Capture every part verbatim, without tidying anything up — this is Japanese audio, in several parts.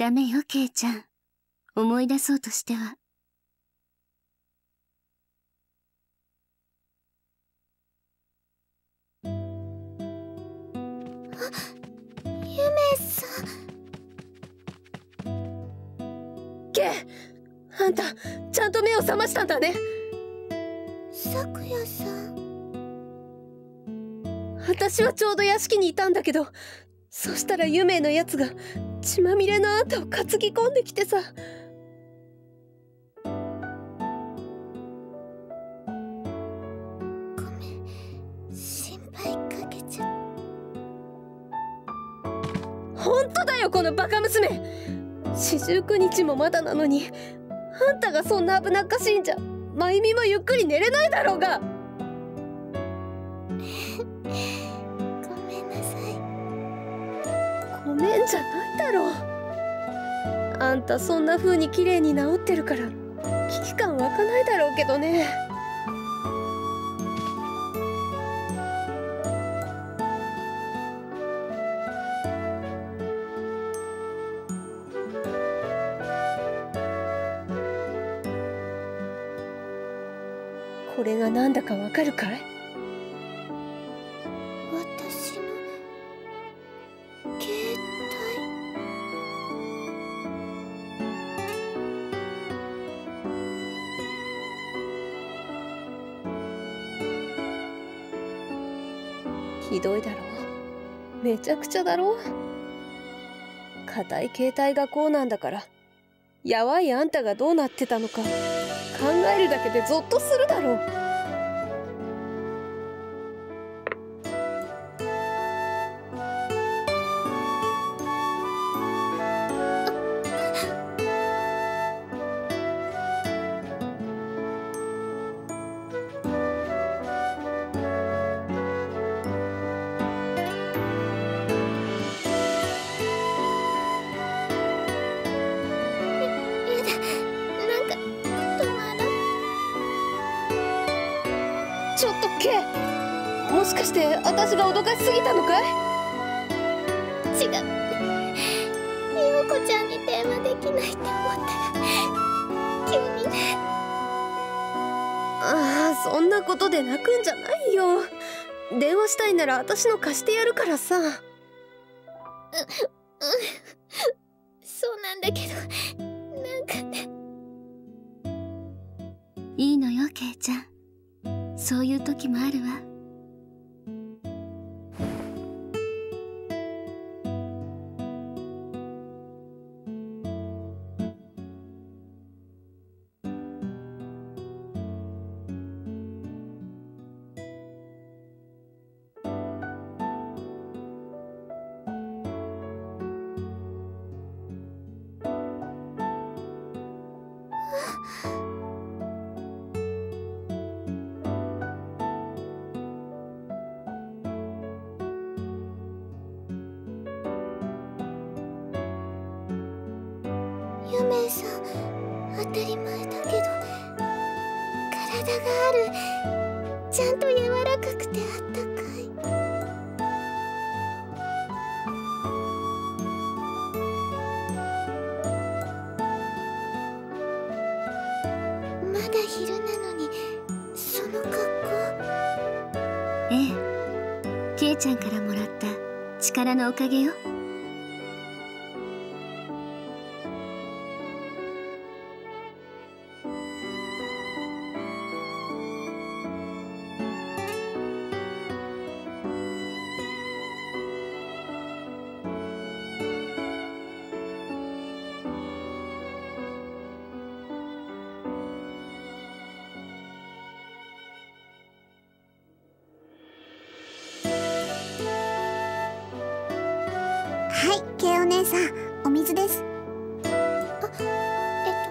ダメよ、ケイちゃん。思い出そうとしては。 あ、ゆめさん。 ケイ、あんたちゃんと目を覚ましたんだね。 さくやさん。 私はちょうど屋敷にいたんだけど、そしたらゆめのやつが血まみれのあんたを担ぎ込んできてさ。 ごめん、心配かけちゃ。 ほんとだよ、このバカ娘。四十九日もまだなのに、あんたがそんな危なっかしいんじゃまゆみもゆっくり寝れないだろうが。 ごめんなさい。 ごめんじゃないだろう。あんたそんな風に綺麗に治ってるから危機感湧かないだろうけどね。これがなんだかわかるかい？ 私の携ひどいだろう。めちゃくちゃだろう。硬い携帯がこうなんだから、やわいあんたがどうなってたのか考えるだけでゾッとするだろう。ちょっとケイ、もしかして私が脅かしすぎたのかい？ 違う。陽子ちゃんに電話できないって思ったら急に。 ああ、そんなことで泣くんじゃないよ。電話したいなら私の貸してやるからさ。う、うん、 そうなんだけど、なんかね。 いいのよ、ケイちゃん。そういう時もあるわ。 ゆめさん、当たり前だけど体がある。ちゃんと柔らかくてあったかい。まだ昼なのにその格好。 ええ、ケイちゃんからもらった力のおかげよ。 はい、ケイお姉さん、お水です。あ、えっ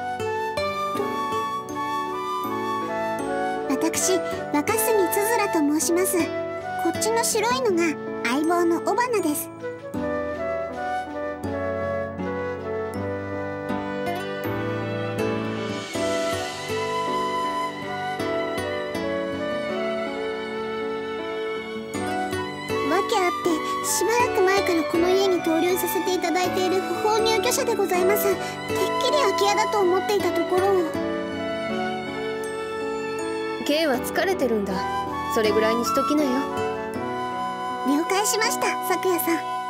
と私、若杉つづらと申します。こっちの白いのが相棒の尾花です。 訳あってしばらく前からこの家に登留させていただいている不法入居者でございます。てっきり空き家だと思っていたところを。 K は疲れてるんだ。それぐらいにしときなよ。 了解しました、咲夜さん。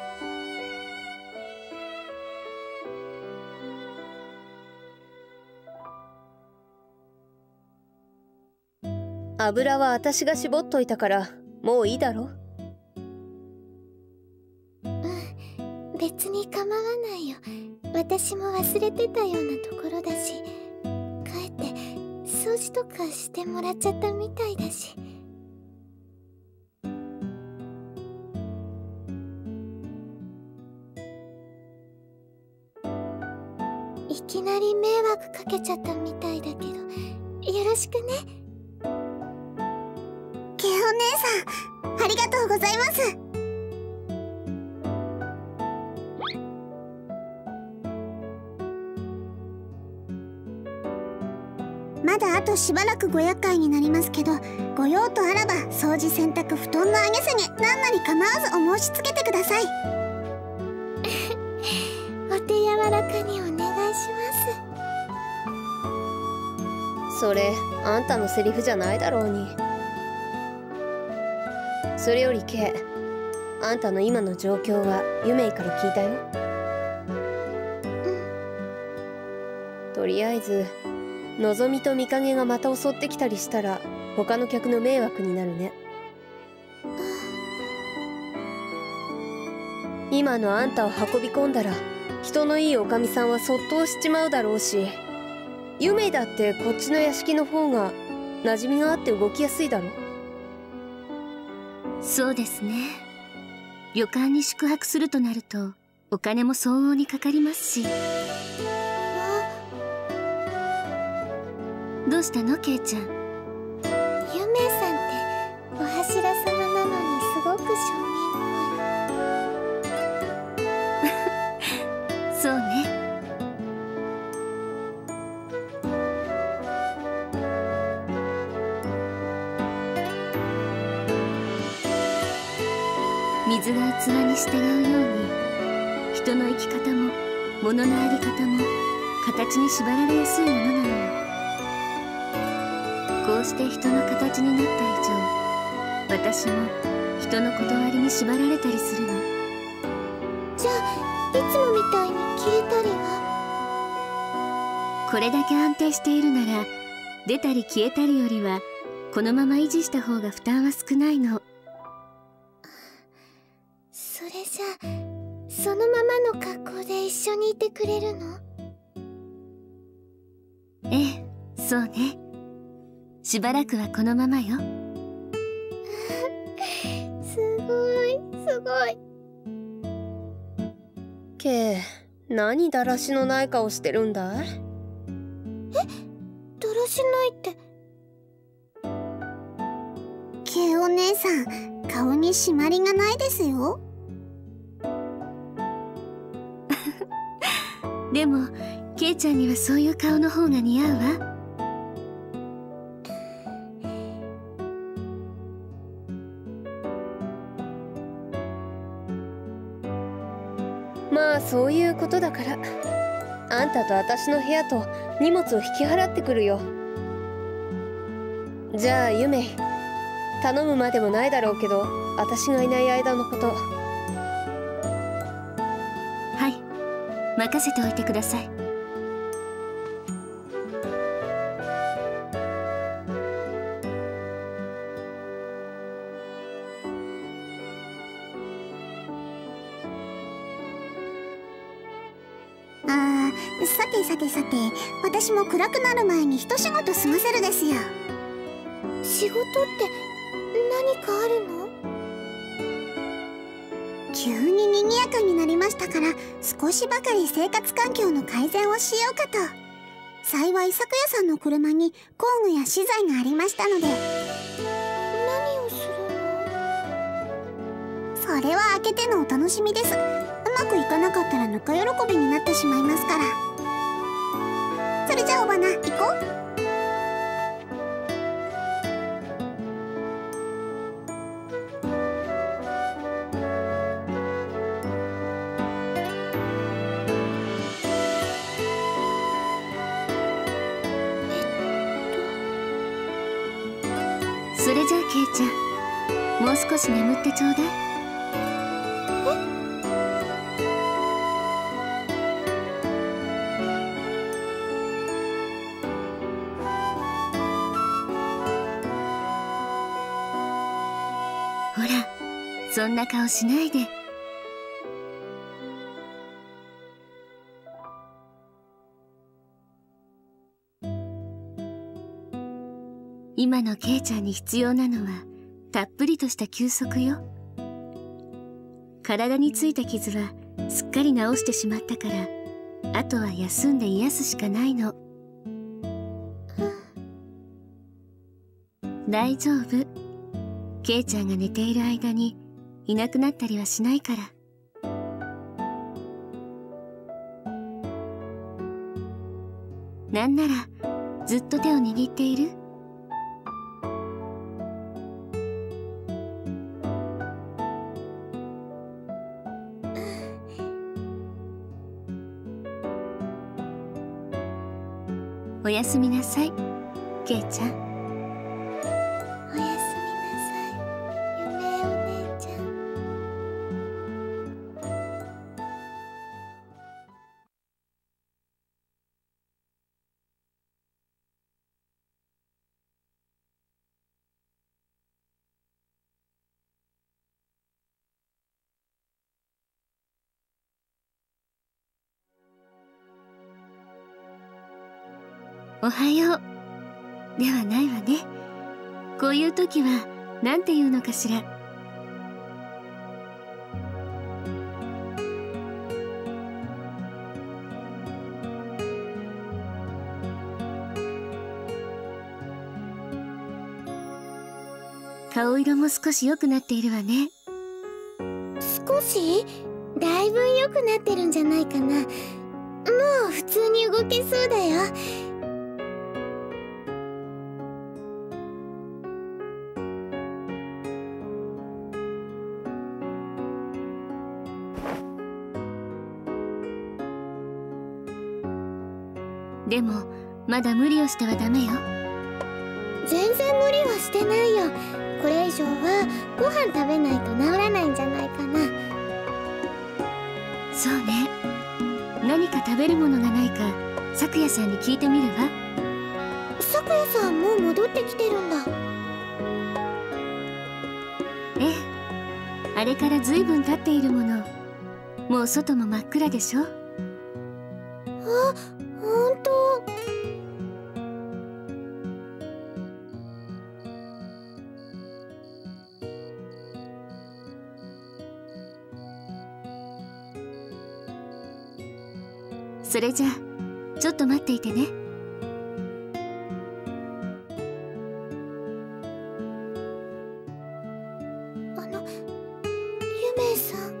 油は私が絞っといたからもういいだろ。 うん、別に構わないよ。私も忘れてたようなところだし、帰って掃除とかしてもらっちゃったみたいだし。いきなり迷惑かけちゃったみたいだけど、よろしくね。 ケイお姉さん、ありがとうございます。まだあとしばらくご厄介になりますけど、ご用とあらば掃除洗濯布団の上げ下げ何なり構わずお申し付けてください。 お手柔らかにお願いします。それあんたのセリフじゃないだろうに。それより K、 あんたの今の状況はユメイから聞いたよ。うん、とりあえずのぞみと美影がまた襲ってきたりしたら他の客の迷惑になるね。今のあんたを運び込んだら人のいいおかみさんはそっとしちまうだろうし、ユメイだってこっちの屋敷の方が馴染みがあって動きやすいだろ。 そうですね。旅館に宿泊するとなるとお金も相応にかかりますし。どうしたのケイちゃん。 ユメイさんってお柱様なのにすごく庶民っぽい。 そうね。水が器に従うように人の生き方も物のあり方も形に縛られやすいものなのよ。こうして人の形になった以上、私も人の断りに縛られたりするの。 じゃあいつもみたいに消えたりは？ これだけ安定しているなら出たり消えたりよりはこのまま維持した方が負担は少ないの。 それじゃあそのままの格好で一緒にいてくれるの？ ええ、そうね。しばらくはこのままよ。 すごいすごい。 ケイ、何だらしのない顔してるんだい？え、 だらしないって。 ケイお姉さん、顔に締まりがないですよ。 でもケイちゃんにはそういう顔の方が似合うわ。 まあそういうことだから、あんたと私の部屋と荷物を引き払ってくるよ。じゃあユメイ、頼むまでもないだろうけど私がいない間のこと。 はい、任せておいてください。 あー、さてさてさて、私も暗くなる前に一仕事済ませるですよ。 仕事って何かあるの？ 急に賑やかになりましたから、少しばかり生活環境の改善をしようかと。幸い咲夜さんの車に工具や資材がありましたので。 何をするの？それは開けてのお楽しみです。うまくいかなかったらぬか喜びになってしまいますから。それじゃあおばな、行こう。 ケイちゃん、もう少し眠ってちょうだい。ほら、そんな顔しないで。今のケイちゃんに必要なのはたっぷりとした休息よ。体についた傷はすっかり治してしまったから、あとは休んで癒すしかないの。大丈夫。ケイちゃんが寝ている間にいなくなったりはしないから。なんならずっと手を握っている？おやすみなさい、ケイちゃん。 おやすみなさい、ゆめお姉ちゃん。 おはようではないわね。こういう時はなんて言うのかしら。顔色も少し良くなっているわね。 少し？だいぶ良くなってるんじゃないかな。もう普通に動けそうだよ。 でもまだ無理をしてはダメよ。 全然無理はしてないよ。これ以上はご飯食べないと治らないんじゃないかな。 そうね。何か食べるものがないか咲夜さんに聞いてみるわ。 咲夜さんもう戻ってきてるんだ。 ええ、あれからずいぶん経っているもの。もう外も真っ暗でしょ。 あ、ほんと。 それじゃあちょっと待っていてね。 あの、ゆめさん。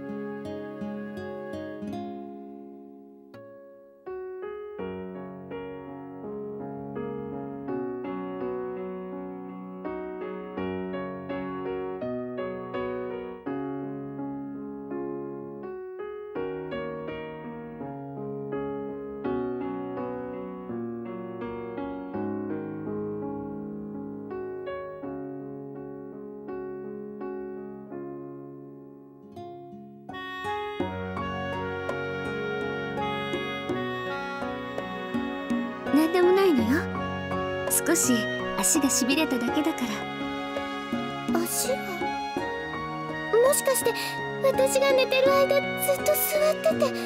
なんでもないのよ。少し足がしびれただけだから。 足が？もしかして私が寝てる間ずっと座ってて。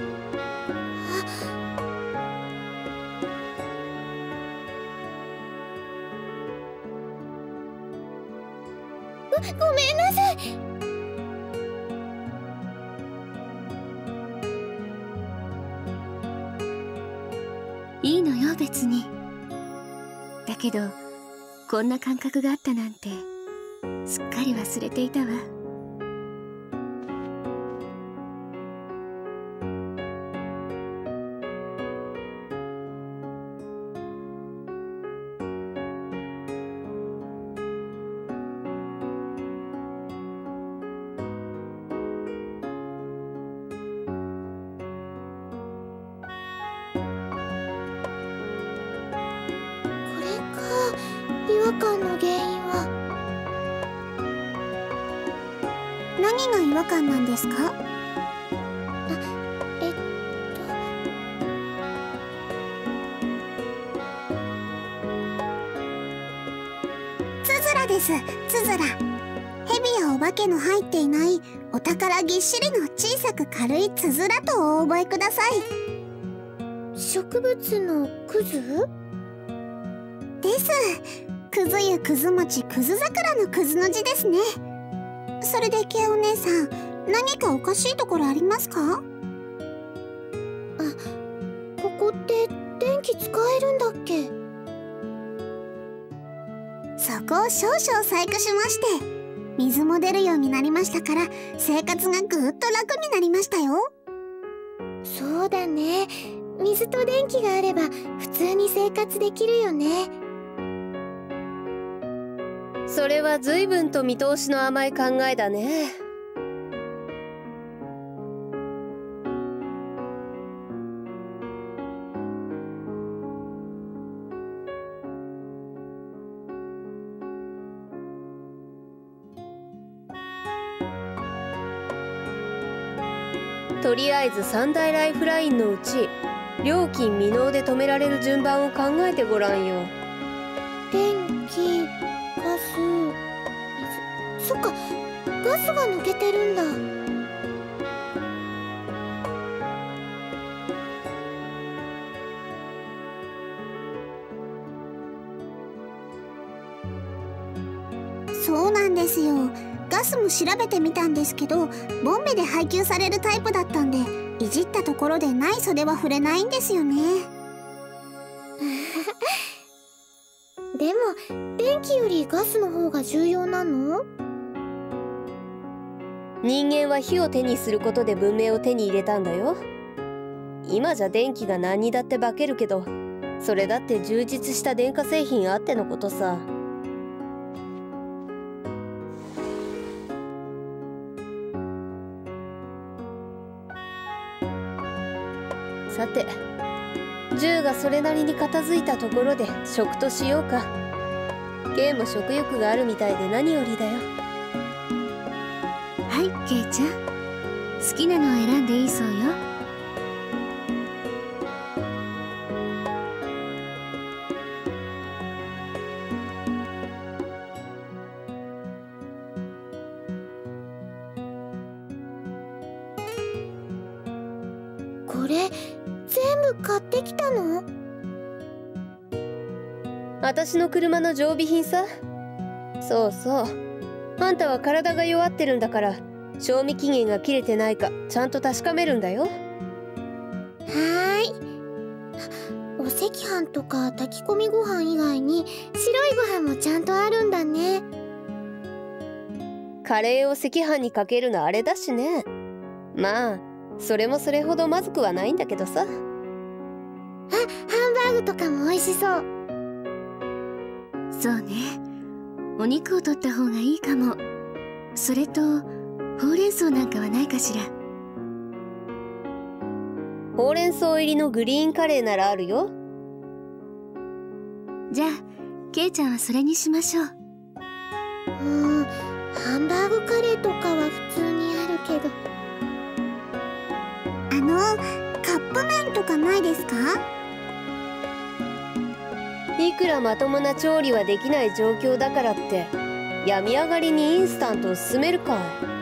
ご、ごめんなさい。 いいのよ別に。だけどこんな感覚があったなんてすっかり忘れていたわ。 違和感の原因は。 何が違和感なんですか？ えっとつづらです、つづら。蛇やお化けの入っていないお宝ぎっしりの小さく軽いつづらとお覚えください。 植物のクズです。くず湯くず餅くず桜のくずの字ですね。それでケイお姉さん、何かおかしいところありますか？ あ、ここって電気使えるんだっけ？ そこを少々細工しまして、水も出るようになりましたから、生活がぐーっと楽になりましたよ。 そうだね。水と電気があれば普通に生活できるよね。 それは随分と見通しの甘い考えだね。とりあえず三大ライフラインのうち料金未納で止められる順番を考えてごらんよ。 電気、ガス、水。そっか、ガスが抜けてるんだ。 そうなんですよ。ガスも調べてみたんですけど、ボンベで配給されるタイプだったんで、いじったところでない袖は触れないんですよね。 でも電気よりガスの方が重要なの？ 人間は火を手にすることで文明を手に入れたんだよ。今じゃ電気が何にだって化けるけど、それだって充実した電化製品あってのことさ。さて、銃がそれなりに片付いたところで食としようか。ケイも食欲があるみたいで何よりだよ。 はい、ケイちゃん、好きなのを選んでいいそうよ。 これ全部買ってきたの？ 私の車の常備品さ。そうそう。あんたは体が弱ってるんだから、賞味期限が切れてないかちゃんと確かめるんだよ。 はーい。お赤飯とか炊き込みご飯以外に白いご飯もちゃんとあるんだね。 カレーを赤飯にかけるのあれだしね。まあそれもそれほどまずくはないんだけどさ。 あ、ハンバーグとかも美味しそう。 そうね、お肉を取った方がいいかも。それとほうれん草なんかはないかしら。 ほうれん草入りのグリーンカレーならあるよ。 じゃあケイちゃんはそれにしましょう。 うーん、ハンバーグカレーとかは普通にあるけど。 あの、カップ麺とかないですか？ いくらまともな調理はできない状況だからって病み上がりにインスタントを勧めるかい。